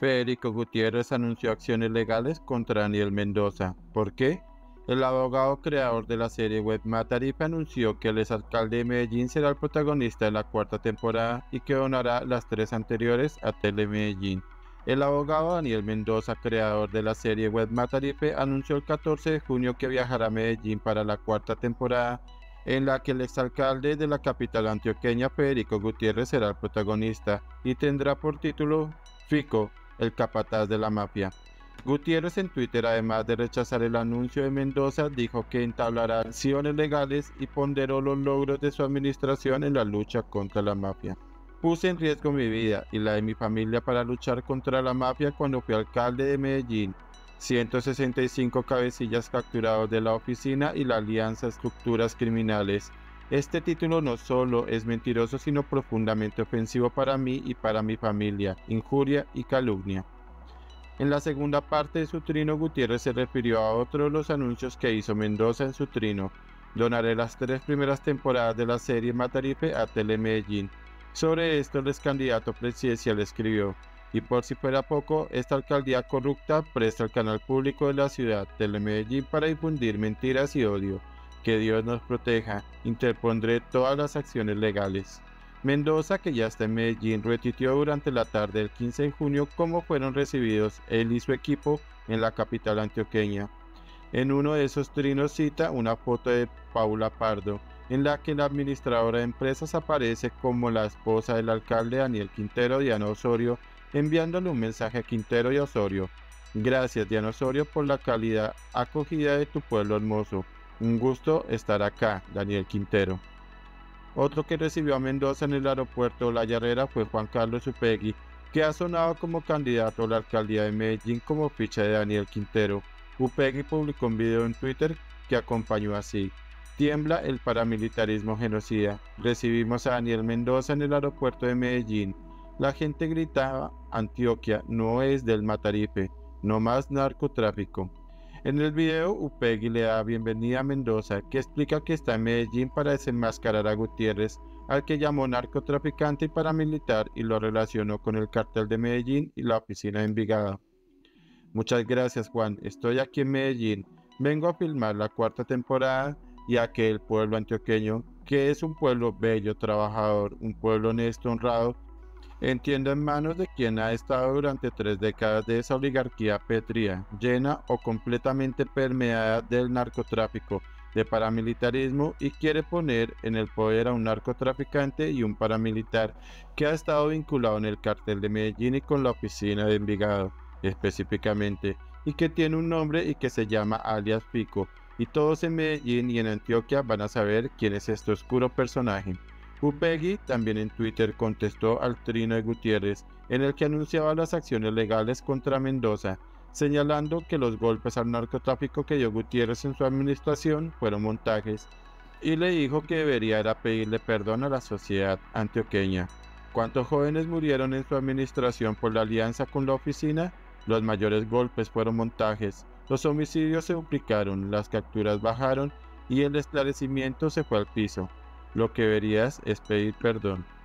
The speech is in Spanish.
Federico Gutiérrez anunció acciones legales contra Daniel Mendoza. ¿Por qué? El abogado creador de la serie web Matarife anunció que el exalcalde de Medellín será el protagonista de la cuarta temporada y que donará las tres anteriores a Telemedellín. El abogado Daniel Mendoza, creador de la serie web Matarife, anunció el 14 de junio que viajará a Medellín para la cuarta temporada, en la que el exalcalde de la capital antioqueña, Federico Gutiérrez, será el protagonista y tendrá por título Fico, el capataz de la mafia. Gutiérrez en Twitter, además de rechazar el anuncio de Mendoza, dijo que entablará acciones legales y ponderó los logros de su administración en la lucha contra la mafia. Puse en riesgo mi vida y la de mi familia para luchar contra la mafia cuando fui alcalde de Medellín. 165 cabecillas capturados de la oficina y la alianza estructuras criminales. Este título no solo es mentiroso, sino profundamente ofensivo para mí y para mi familia, injuria y calumnia. En la segunda parte de su trino, Gutiérrez se refirió a otro de los anuncios que hizo Mendoza en su trino. Donaré las tres primeras temporadas de la serie Matarife a Telemedellín. Sobre esto, el ex candidato presidencial escribió: y por si fuera poco, esta alcaldía corrupta presta el canal público de la ciudad, Telemedellín, para difundir mentiras y odio. Que Dios nos proteja, interpondré todas las acciones legales. Mendoza, que ya está en Medellín, retuiteó durante la tarde del 15 de junio cómo fueron recibidos él y su equipo en la capital antioqueña. En uno de esos trinos cita una foto de Paula Pardo, en la que la administradora de empresas aparece como la esposa del alcalde Daniel Quintero, Diana Osorio, enviándole un mensaje a Quintero y Osorio. Gracias, Diana Osorio, por la calidad acogida de tu pueblo hermoso. Un gusto estar acá, Daniel Quintero. Otro que recibió a Mendoza en el aeropuerto La Llarrera fue Juan Carlos Upegui, que ha sonado como candidato a la alcaldía de Medellín como ficha de Daniel Quintero. Upegui publicó un video en Twitter que acompañó así: tiembla el paramilitarismo genocida. Recibimos a Daniel Mendoza en el aeropuerto de Medellín. La gente gritaba: Antioquia no es del Matarife, no más narcotráfico. En el video, Upegui le da bienvenida a Mendoza, que explica que está en Medellín para desenmascarar a Gutiérrez, al que llamó narcotraficante y paramilitar, y lo relacionó con el cartel de Medellín y la oficina de Envigado. Muchas gracias, Juan. Estoy aquí en Medellín. Vengo a filmar la cuarta temporada y a que el pueblo antioqueño, que es un pueblo bello, trabajador, un pueblo honesto, honrado, entiendo en manos de quien ha estado durante 3 décadas de esa oligarquía pétrea, llena o completamente permeada del narcotráfico, de paramilitarismo, y quiere poner en el poder a un narcotraficante y un paramilitar que ha estado vinculado en el cartel de Medellín y con la oficina de Envigado, específicamente, y que tiene un nombre y que se llama alias Fico, y todos en Medellín y en Antioquia van a saber quién es este oscuro personaje. Upegui también en Twitter contestó al trino de Gutiérrez, en el que anunciaba las acciones legales contra Mendoza, señalando que los golpes al narcotráfico que dio Gutiérrez en su administración fueron montajes, y le dijo que debería era pedirle perdón a la sociedad antioqueña. ¿Cuántos jóvenes murieron en su administración por la alianza con la oficina? Los mayores golpes fueron montajes, los homicidios se duplicaron, las capturas bajaron y el esclarecimiento se fue al piso. Lo que deberías es pedir perdón.